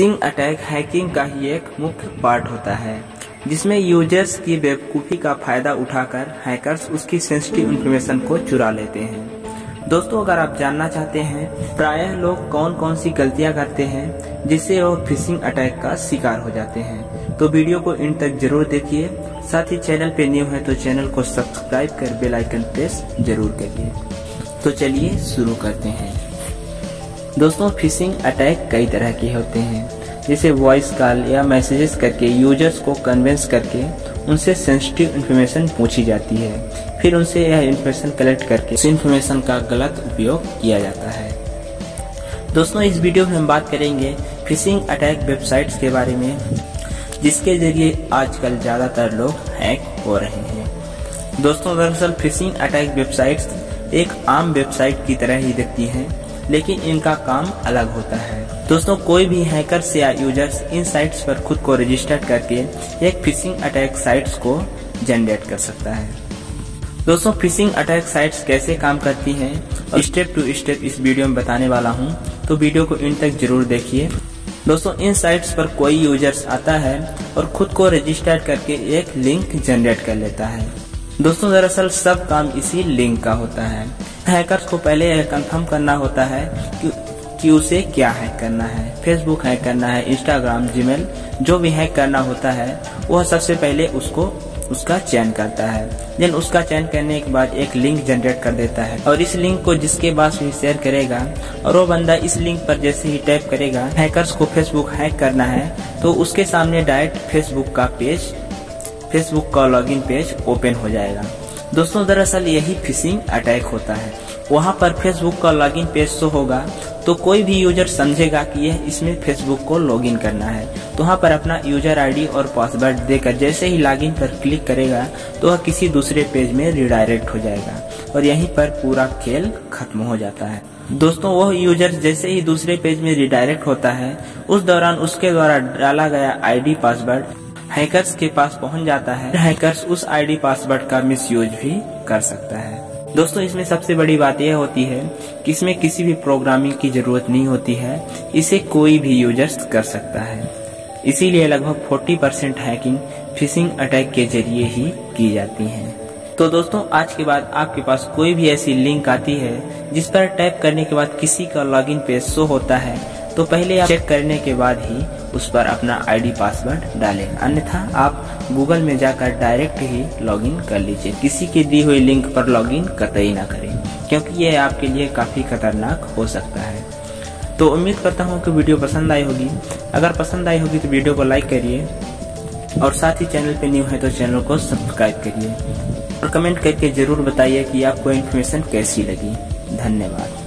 Phishing attack hacking का ही एक मुख्य पार्ट होता है, जिसमें यूजर्स की बेवकूफ़ी का फायदा उठाकर हैकर्स उसकी सेंसिटिव इन्फॉर्मेशन को चुरा लेते हैं। दोस्तों, अगर आप जानना चाहते हैं प्रायः लोग कौन कौन सी गलतियां करते हैं जिससे वो फिशिंग अटैक का शिकार हो जाते हैं, तो वीडियो को इन तक जरूर देखिए। साथ ही चैनल पे न्यू है तो चैनल को सब्सक्राइब कर बेल आइकन प्रेस जरूर करिए। तो चलिए शुरू करते हैं। दोस्तों, फिशिंग अटैक कई तरह के होते हैं, जैसे वॉइस कॉल या मैसेजेस करके यूजर्स को कन्विंस करके उनसे सेंसिटिव इन्फॉर्मेशन पूछी जाती है, फिर उनसे यह इन्फॉर्मेशन कलेक्ट करके उस इन्फॉर्मेशन का गलत उपयोग किया जाता है। दोस्तों, इस वीडियो में हम बात करेंगे फिशिंग अटैक वेबसाइट्स के बारे में, जिसके जरिए आजकल ज़्यादातर लोग हैक हो रहे हैं। दोस्तों, दरअसल फिशिंग अटैक वेबसाइट्स एक आम वेबसाइट की तरह ही दिखती हैं, लेकिन इनका काम अलग होता है। दोस्तों, कोई भी हैकर्स या यूजर्स इन साइट्स पर खुद को रजिस्टर करके एक फिशिंग अटैक साइट्स को जनरेट कर सकता है। दोस्तों, फिशिंग अटैक साइट्स कैसे काम करती हैं और स्टेप टू स्टेप इस वीडियो में बताने वाला हूं, तो वीडियो को इन तक जरूर देखिए। दोस्तों, इन साइट्स पर कोई यूजर्स आता है और खुद को रजिस्टर करके एक लिंक जनरेट कर लेता है। दोस्तों, दरअसल सब काम इसी लिंक का होता है। हैकर्स को पहले यह कंफर्म करना होता है कि उसे क्या हैक करना है। फेसबुक हैक करना है, इंस्टाग्राम, जीमेल, जो भी हैक करना होता है वह सबसे पहले उसका चयन करता है। देन उसका चयन करने के बाद एक लिंक जनरेट कर देता है और इस लिंक को जिसके पास भी शेयर करेगा और वो बंदा इस लिंक पर जैसे ही टैप करेगा, हैकर्स को फेसबुक हैक करना है, तो उसके सामने डायरेक्ट फेसबुक का लॉगिन पेज ओपन हो जाएगा। दोस्तों, दरअसल यही फिशिंग अटैक होता है। वहां पर फेसबुक का लॉगिन पेज शो होगा तो कोई भी यूजर समझेगा कि यह इसमें फेसबुक को लॉगिन करना है, तो वहां पर अपना यूजर आईडी और पासवर्ड देकर जैसे ही लॉगिन पर क्लिक करेगा तो वह किसी दूसरे पेज में रिडायरेक्ट हो जाएगा और यहीं पर पूरा खेल खत्म हो जाता है। दोस्तों, वह यूजर जैसे ही दूसरे पेज में रिडायरेक्ट होता है, उस दौरान उसके द्वारा डाला गया आईडी पासवर्ड हैकर्स के पास पहुंच जाता है। हैकर्स उस आईडी पासवर्ड का मिसयूज भी कर सकता है। दोस्तों, इसमें सबसे बड़ी बात यह होती है कि इसमें किसी भी प्रोग्रामिंग की जरूरत नहीं होती है, इसे कोई भी यूजर्स कर सकता है। इसीलिए लगभग 40% हैकिंग फिशिंग अटैक के जरिए ही की जाती है। तो दोस्तों, आज के बाद आपके पास कोई भी ऐसी लिंक आती है जिस पर टैप करने के बाद किसी का लॉगिन पेज शो होता है, तो पहले आप चेक करने के बाद ही उस पर अपना आईडी पासवर्ड डालें, अन्यथा आप गूगल में जाकर डायरेक्ट ही लॉगिन कर लीजिए। किसी की दी हुई लिंक पर लॉगिन कतई ना करें, क्योंकि ये आपके लिए काफी खतरनाक हो सकता है। तो उम्मीद करता हूँ कि वीडियो पसंद आई होगी। अगर पसंद आई होगी तो वीडियो को लाइक करिए और साथ ही चैनल पे न्यू है तो चैनल को सब्सक्राइब करिए और कमेंट करके जरूर बताइए कि आपको इन्फॉर्मेशन कैसी लगी। धन्यवाद।